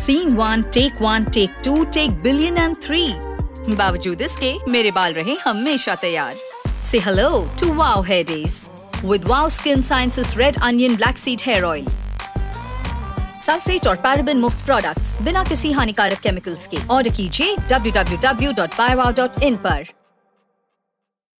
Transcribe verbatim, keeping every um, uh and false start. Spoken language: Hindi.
Scene one, take one, take two, take billion and three. बावजूद इसके मेरे बाल रहे हमेशा तैयार। Say hello to Wow Hair Days with Wow Skin Sciences Red Onion Black Seed Hair Oil। Sulphate और पैराबेन मुक्त प्रोडक्ट्स बिना किसी हानिकारक केमिकल्स के। ऑर्डर कीजिए W W W dot buy wow dot in पर।